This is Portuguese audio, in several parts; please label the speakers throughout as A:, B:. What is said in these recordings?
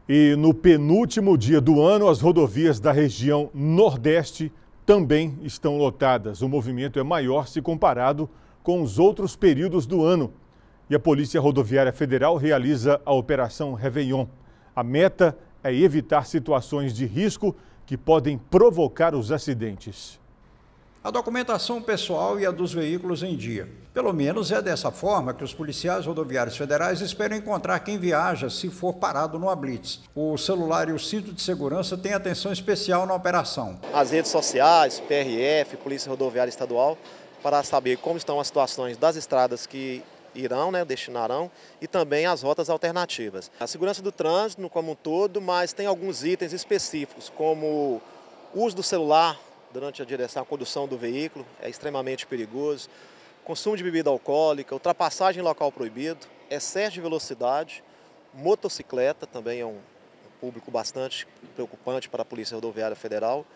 A: E no penúltimo dia do ano, as rodovias da região Nordeste também estão lotadas. O movimento é maior se comparado com os outros períodos do ano. E a Polícia Rodoviária Federal realiza a Operação Réveillon. A meta é evitar situações de risco que podem provocar os acidentes.
B: A documentação pessoal e a dos veículos em dia. Pelo menos é dessa forma que os policiais rodoviários federais esperam encontrar quem viaja se for parado numa blitz. O celular e o cinto de segurança têm atenção especial na operação.
C: As redes sociais, PRF, Polícia Rodoviária Estadual, para saber como estão as situações das estradas que irão, destinarão, e também as rotas alternativas. A segurança do trânsito como um todo, mas tem alguns itens específicos, como o uso do celular durante a direção, a condução do veículo, é extremamente perigoso. Consumo de bebida alcoólica, ultrapassagem em local proibido, excesso de velocidade, motocicleta, também é um público bastante preocupante para a Polícia Rodoviária Federal.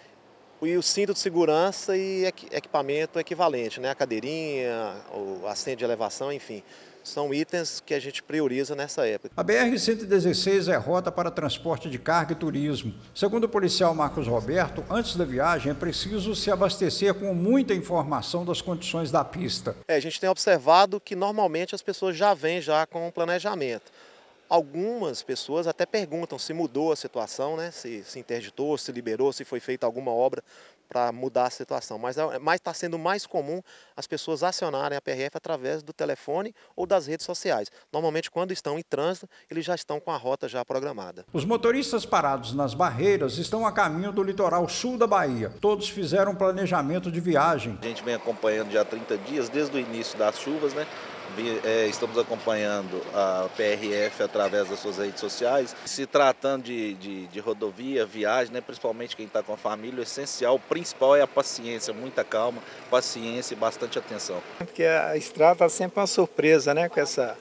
C: E o cinto de segurança e equipamento equivalente, a cadeirinha, o assento de elevação, enfim. São itens que a gente prioriza nessa época.
B: A BR-116 é rota para transporte de carga e turismo. Segundo o policial Marcos Roberto, antes da viagem é preciso se abastecer com muita informação das condições da pista.
C: A gente tem observado que normalmente as pessoas já vêm com um planejamento. Algumas pessoas até perguntam se mudou a situação, se interditou, se liberou, se foi feita alguma obra para mudar a situação. Mas está sendo mais comum as pessoas acionarem a PRF através do telefone ou das redes sociais. Normalmente, quando estão em trânsito, eles já estão com a rota já programada.
B: Os motoristas parados nas barreiras estão a caminho do litoral sul da Bahia. Todos fizeram um planejamento de viagem.
D: A gente vem acompanhando já há 30 dias, desde o início das chuvas, Estamos acompanhando a PRF através das suas redes sociais. Se tratando de rodovia, viagem, principalmente quem está com a família, o essencial, o principal é a paciência, muita calma, paciência e bastante atenção.
E: Porque a estrada está sempre uma surpresa, com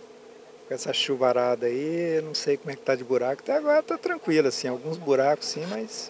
E: essa chuvarada aí, eu não sei como é que está de buraco. Até agora está tranquilo, alguns buracos sim, mas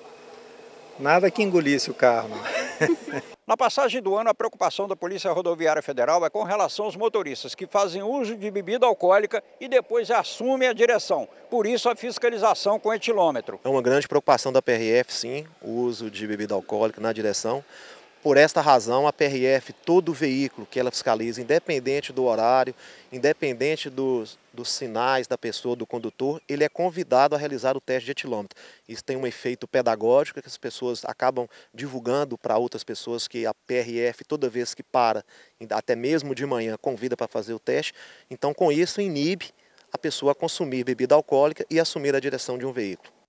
E: nada que engolisse o carro. Não.
B: Na passagem do ano, a preocupação da Polícia Rodoviária Federal é com relação aos motoristas que fazem uso de bebida alcoólica e depois assumem a direção. Por isso, a fiscalização com etilômetro.
C: É uma grande preocupação da PRF, sim, o uso de bebida alcoólica na direção. Por esta razão, a PRF, todo veículo que ela fiscaliza, independente do horário, independente dos sinais da pessoa, do condutor, ele é convidado a realizar o teste de etilômetro. Isso tem um efeito pedagógico, que as pessoas acabam divulgando para outras pessoas que a PRF, toda vez que para, até mesmo de manhã, convida para fazer o teste. Então, com isso, inibe a pessoa a consumir bebida alcoólica e assumir a direção de um veículo.